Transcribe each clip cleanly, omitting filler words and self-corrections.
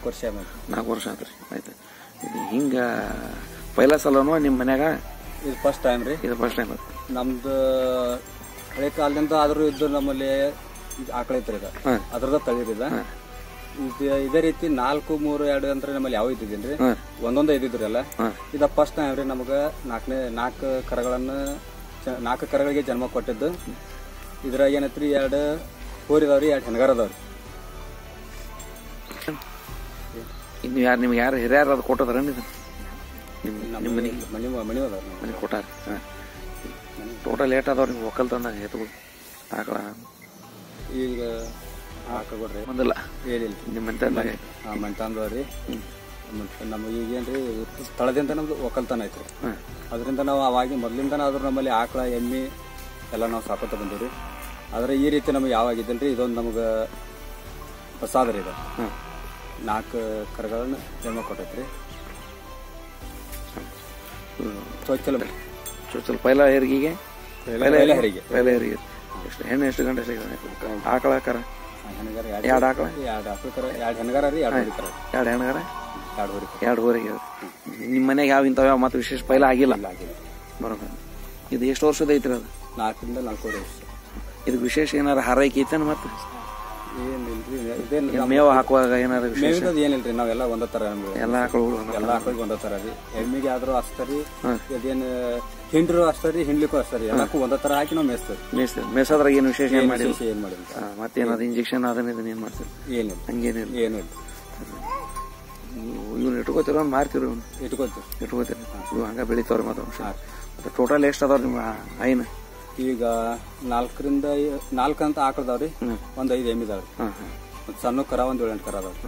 4 ವರ್ಷ ಆಯ್ತು. 4 ವರ್ಷ ಆತ್ರಿ. ಆಯ್ತು. ಇದು ಹಿಂಗೆ ಪೈಲ ಸಲನೂ ನಿಮ್ಮ ಮನ್ಯಾಗ ಇದು ಫಸ್ಟ್ ಟೈಮ್ ರೀ. ಇದು ಫಸ್ಟ್ ಟೈಮ್ ನಮ್ದು ಹಳೆ ಕಾಲದಿಂದ ಆದ್ರೂ ಇದ್ದು ನಮ್ಮಲ್ಲಿ ಆಕಳ ಐತ್ರಿ ಇದು. ಅದ್ರದ ತಳಿರಿದ ಇದೇ ರೀತಿ 4, 3, 2 ಅಂದ್ರೆ ನಮ್ಮಲ್ಲಿ ಯಾವ ಇದ್ದಿದ್ದೀನ್ರಿ. ಒಂದೊಂದು ಇದ್ದಿದ್ರಿ ಅಲ್ಲ. ಇದ ಫಸ್ಟ್ ಟೈಮ್ ರೀ ನಮಗ 4 ಕರಗಳಿಗೆ ಜನ್ಮ ಕೊಟ್ಟಿದ್ದು. ಇದ್ರಾಗ ಏನೈತ್ರಿ 2 ಹೋರಿದಾವ್ರಿ, 2 ಹೆಣ್ಗಾರ ಅದಾವ್ರಿ. ಇನ್ನು ನಿಮ್ಗೆ ಯಾರು ಹಿರಿಯಾರ ಅದು ಕೊಟ್ಟದಾರ ಮನೆ ಕೊಟ್ಟಾರ. ಟೋಟಲ್ ಏಟ್ ಅದಾವ್ರಿ ನಿಮ್ಗೆ ಒಕ್ಕಲ್ತನ ಎತ್ಗಳು ಆಕಳ? ಈಗ ಹಾಕೊಡ್ರಿ ಬಂದಿಲ್ಲ ಹೇಳಿಲ್ಲ. ನಿಮ್ಮ ಮಂತಂದವ್ರಿ. ನಮ್ಗೆ ಈಗೇನ್ರಿ ಸ್ಥಳದಿಂದ ನಮ್ದು ಒಕ್ಕಲ್ತನ ಐತ್ರಿ. ಅದರಿಂದ ನಾವು ಅವಾಗಿ ಮೊದ್ಲಿಂದ ಆದ್ರೂ ನಮ್ಮಲ್ಲಿ ಆಕಳ ಎಮ್ಮಿ ಎಲ್ಲ ನಾವು ಸಾಕೋತ ಬಂದೀವ್ರಿ. ಆದ್ರೆ ಈ ರೀತಿ ನಮ್ಗೆ ಯಾವಾಗಿದ್ದಲ್ರಿ ಇದೊಂದು ನಮ್ಗೆ ಹೊಸಾದ್ರಿ. ಇದು 4 ಕರುಗಳನ್ನ ಜನ್ಮ ಕೊಟ್ಟೈತ್ರಿ. ಚೊಚ್ಚಲ ಪೈಲ ಹೆರಿಗೆಗೆ ಹೆರಿಗೆ ಎಷ್ಟು ಹೆಣ್ಣು ಎಷ್ಟು ಗಂಟೆ ಆಕಳ ಕರ? 2 ಆಕಳ, 2 ಹೆಣ್ಗಾರ ರೀ, 2 ಹೋರಿಕರ. 2 ಹೆಣ್ಗಾರ, 2 ಹೋರಿಗೆ. ನಿಮ್ಮ ಮನೆಗೆ ಯಾವ ಇಂಥವ ಮತ್ತೆ ವಿಶೇಷ ಪೈಲ ಆಗಿಲ್ಲ? ಬರೋಬರ. ಇದು ಎಷ್ಟು ವರ್ಷದ ಐತ್ರಿ ಅದು? 4 ರಿಂದ 4.5 ವರ್ಷ. ಇದು ವಿಶೇಷ ಏನಾರ ಹಾರೈಕೆ ಐತೇನು? ಮತ್ತೆ ಏನಿಲ್ರಿ, ಮೇವು ಹಾಕುವಾಗ ಏನಾರ ವಿಶೇಷ ಏನಿಲ್ರಿ. ನಾವೆಲ್ಲ ಒಂದ ತರ ಎಲ್ಲ ಆಕಳುಗಳು ಎಲ್ಲ ಆಕಳಿಗೆ ಒಂದ ತರ ರೀ. ಎಮ್ಮಿಗೆ ಆದ್ರೂ ಅಷ್ಟರಿ, ಇದೇನು ಹಿಂಡ್ರು ಅಷ್ಟರಿ, ಹಿಂಡ್ಲಿಕ್ಕೂ ಅಷ್ಟರಿ, ಎಲ್ಲಕ್ಕೂ ಒಂದ ತರ ಹಾಕಿ ನಾವು ಮೇಯಿಸ್ತೇವೆ. ಮೇಸದ್ರಾಗ ಏನು ವಿಶೇಷ ಏನ್ ಮಾಡಿ ಮತ್ತೇನಾದ್ರು ಇಂಜೆಕ್ಷನ್ ಅದನ್ನ ಇದನ್ನ ಏನ್ ಮಾಡ್ತೀರಿ? ಏನಿಲ್ಲ, ಹಂಗೇನಿಲ್ಲ. ಏನಿಲ್ಲ. ಇವ್ನು ಇಟ್ಕೋತಿರೋ ಮಾರ್ತಿರೋ? ಇಟ್ಕೋತೀರಿ. ಇವು ಹಂಗ ಬೆಳಿತಾವ್ರಿ. ಮತ್ತೆ ಟೋಟಲ್ ಎಷ್ಟು ಅದಾವ್ರಿ ನಿಮ್ಮ ಐನ? ಈಗ 4 ಅಂತ ಆಕಳದಾವ್ರಿ, 1 5 ಎಮ್ಮಿ ಇದಾವ್ರಿ. ಸಣ್ಣ ಕರ 1 7 8 ಕರ ಅದಾವ್ರಿ.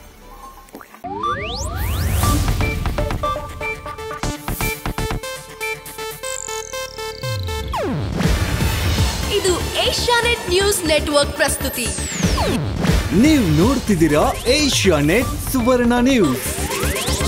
ಇದು ಏಷ್ಯಾನೆಟ್ ನ್ಯೂಸ್ ನೆಟ್ವರ್ಕ್ ಪ್ರಸ್ತುತಿ. ನೀವು ನೋಡ್ತಿದ್ದೀರಾ ಏಷ್ಯಾನೆಟ್ ಸುವರ್ಣ ನ್ಯೂಸ್.